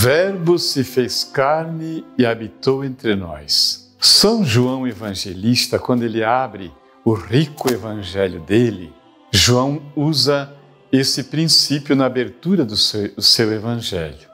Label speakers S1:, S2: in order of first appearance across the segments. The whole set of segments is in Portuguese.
S1: Verbo se fez carne e habitou entre nós. São João Evangelista, quando ele abre o rico evangelho dele, João usa esse princípio na abertura do seu evangelho.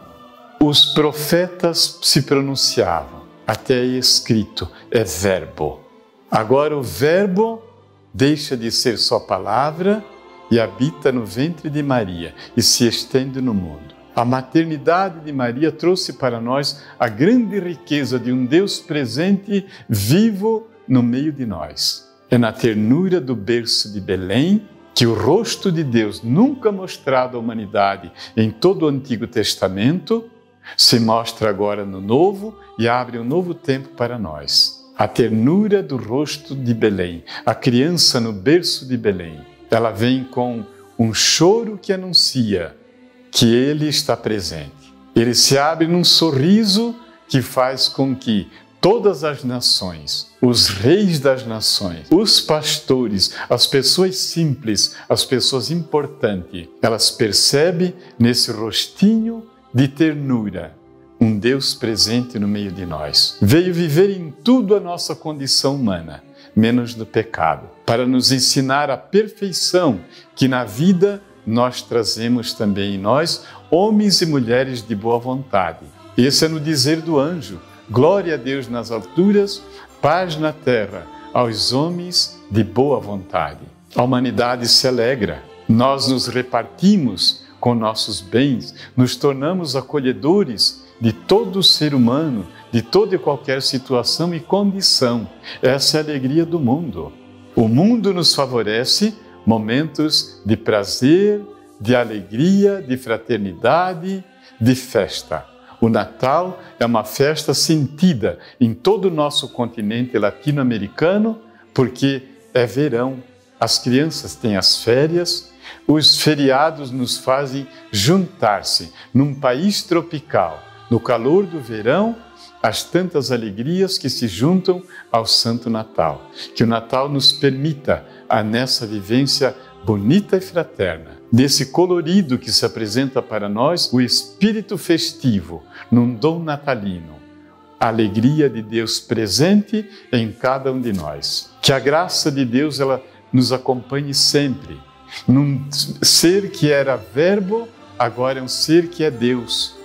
S1: Os profetas se pronunciavam, até aí escrito, é verbo. Agora o verbo deixa de ser só palavra e habita no ventre de Maria e se estende no mundo. A maternidade de Maria trouxe para nós a grande riqueza de um Deus presente, vivo no meio de nós. É na ternura do berço de Belém que o rosto de Deus, nunca mostrado à humanidade em todo o Antigo Testamento, se mostra agora no Novo e abre um novo tempo para nós. A ternura do rosto de Belém, a criança no berço de Belém, ela vem com um choro que anuncia que Ele está presente. Ele se abre num sorriso que faz com que todas as nações, os reis das nações, os pastores, as pessoas simples, as pessoas importantes, elas percebem nesse rostinho de ternura um Deus presente no meio de nós. Veio viver em tudo a nossa condição humana, menos no pecado, para nos ensinar a perfeição que na vida nós trazemos também em nós, homens e mulheres de boa vontade. Esse é no dizer do anjo: glória a Deus nas alturas, paz na terra, aos homens de boa vontade. A humanidade se alegra, nós nos repartimos com nossos bens, nos tornamos acolhedores de todo ser humano, de toda e qualquer situação e condição. Essa é a alegria do mundo. O mundo nos favorece momentos de prazer, de alegria, de fraternidade, de festa. O Natal é uma festa sentida em todo o nosso continente latino-americano, porque é verão, as crianças têm as férias, os feriados nos fazem juntar-se num país tropical, no calor do verão, as tantas alegrias que se juntam ao Santo Natal. Que o Natal nos permita, nessa vivência bonita e fraterna, desse colorido que se apresenta para nós, o espírito festivo, num dom natalino, a alegria de Deus presente em cada um de nós. Que a graça de Deus ela nos acompanhe sempre, num ser que era verbo, agora é um ser que é Deus.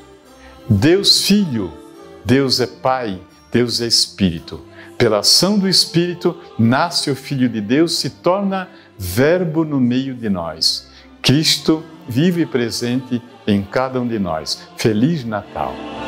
S1: Deus Filho, Deus é Pai, Deus é Espírito. Pela ação do Espírito, nasce o Filho de Deus, se torna verbo no meio de nós. Cristo vive e presente em cada um de nós. Feliz Natal!